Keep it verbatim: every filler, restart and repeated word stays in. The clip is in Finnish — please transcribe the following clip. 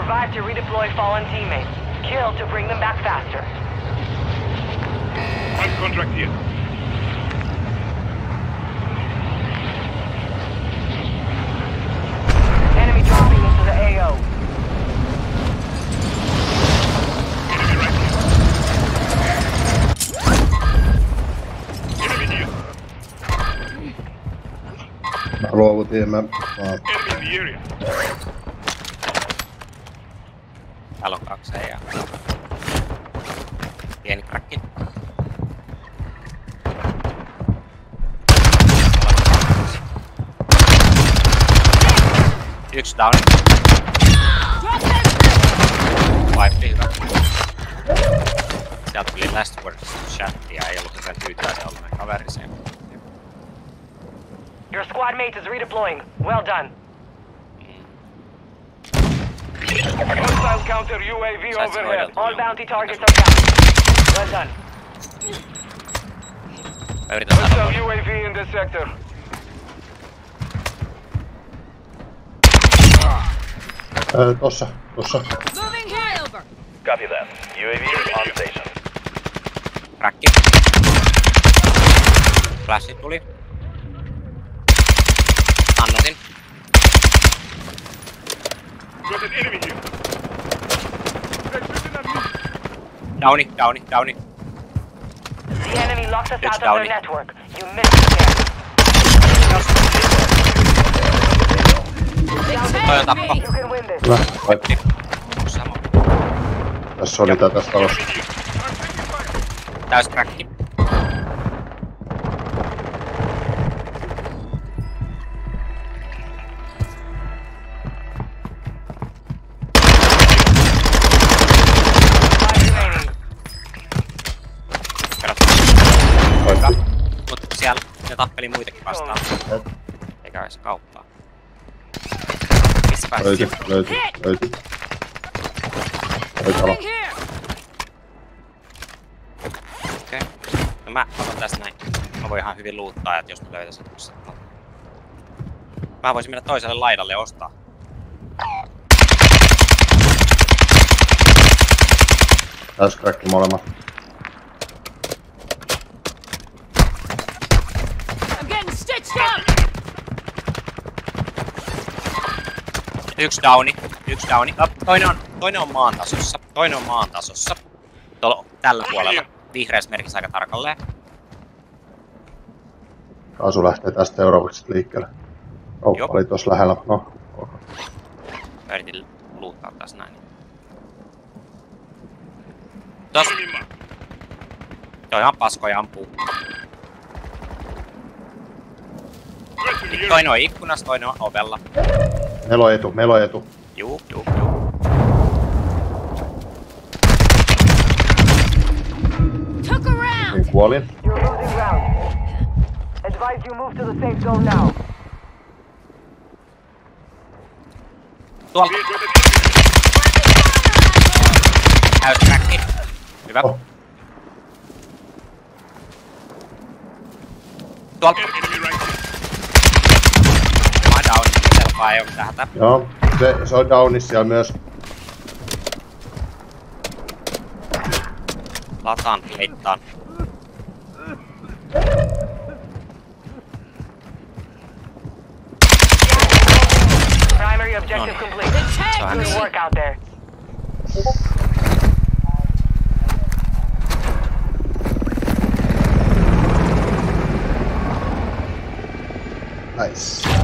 Survive to redeploy fallen teammates. Kill to bring them back faster. On contract here. Enemy dropping into the A O. Enemy right here. Enemy here. Mä luovutin, mä... mä... Enemy in the area. Täällä on kaksi ja pieni krakki. Yksi down. Wipe, hyvä. Sieltä tuli last words chattia, ei ollut hyvän tyytyväinen ollut näin kaveriseen. Your squad mate is redeploying. Well done. Hostile counter U A V overhead. All bounty targets are down. Well done. Mä yritän saada Hostile U A V in this sector. Öö, tossa, tossa. Moving here over. Copy that. U A V on station. krakki. Flashi tuli. Annosin. Got an enemy here. Downi, downi, downi. The enemy locked us It's out of downy. their network. You missed it there. Toi on tappo. You can win this. Hyvä, vai. Sama. Tässä oli tää tässä talossa. Täys krakki. Hyvä. Mut siellä ne tappeli muitakin vastaan. Eikä edes kauppaa. Missä pääsit? Löyty, löyty, löyty. Löyty ala. Moving here. Okei. No mä otan tästä näin. Mä voin ihan hyvin luuttaa, että jos mä löytäisin tuossa. Mä voisin mennä toiselle laidalle ja ostaa. Täys kräkki molemmat. I'm getting stitched up. Yksi downi, yksi downi. No, toinen on, toinen on maan tasossa. Toinen on maan tasossa. Tuolla, tällä puolella. Vihreässä merkissä aika tarkalleen. Kaasu lähtee tästä seuraavaksi liikkeelle. Oh, Joo. oli tossa lähellä. No, okay. Mä yritin luuttaa tässä näin. Tos. Toi on paskoja ampuu. Toinen on ikkunassa, toinen on ovella. Melo etu, melo etu. Juu, juu, juu. Took a round. Niin kuolin. You're losing ground. Advise you move to the safe zone now. Tuolla. Täys kräkki. Hyvä. Oh. Tuolla. Mä down. Selfaa ei oo mitään hätää. Joo, se, se on downissa siellä myös. Lataan, leittaan. Primary objective No. complete. So Good work out there. Nice.